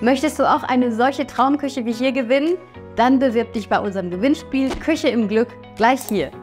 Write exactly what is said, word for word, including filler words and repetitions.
Möchtest du auch eine solche Traumküche wie hier gewinnen? Dann bewirb dich bei unserem Gewinnspiel Küche im Glück gleich hier.